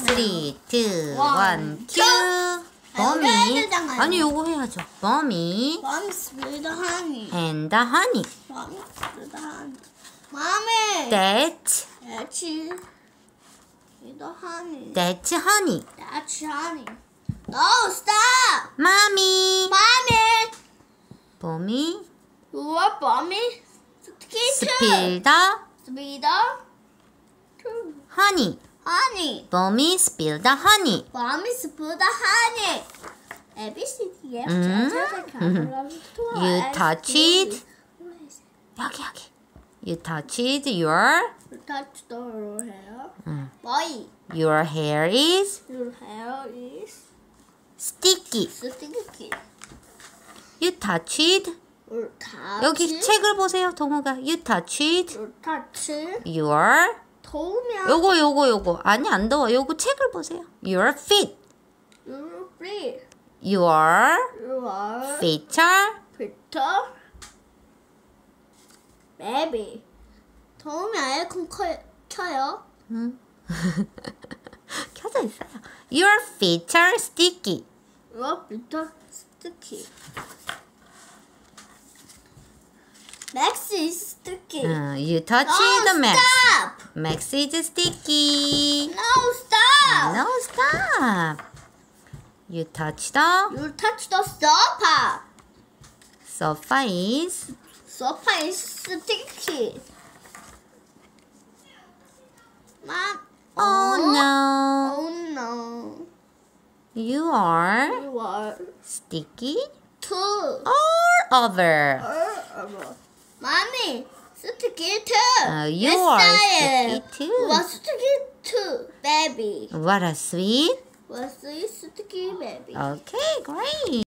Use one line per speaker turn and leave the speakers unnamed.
3, 2,
One,
1, 큐.
여기 해야
범이.
되잖아요.
아니, 요거 해야죠. 범이
Mom's with the honey.
and the honey.
Mom's with the honey. Mommy.
That's
That's with the honey.
honey.
That's honey. No, stop.
Mommy.
Mommy.
범이
You are mommy.
spill the
With the
honey.
honey.
범이 spill the honey.
Mommy's with the honey. A B C D F
You touch it. 여기. You touched your
Touch the hair.
응.
Boy,
your hair is
your hair is
sticky.
sticky.
You touched
Your touch.
여기 책을 보세요, 동호가. You touched
Your touch.
your
더우면
요거 아니 안 더워. 요거 책을 보세요. Your feet.
your free.
Your
Your
feet are
Peter. Baby. 더우면 에어컨 켜요.
켜져 있어요. Your feet are sticky.
Your Peter sticky. Max is sticky.
You touch
No,
the Max.
stop.
Max is sticky.
No, stop.
No, stop. You touch the
You touch the sofa.
sofa is
Sofa is sticky. Mom.
oh no.
Oh no.
You are
You are
sticky
too.
all over.
Mommy, sticky too.
You
Yes,
are
I
sticky
am.
too.
Was sticky too, baby.
What a sweet.
Was sticky, baby.
Okay, great.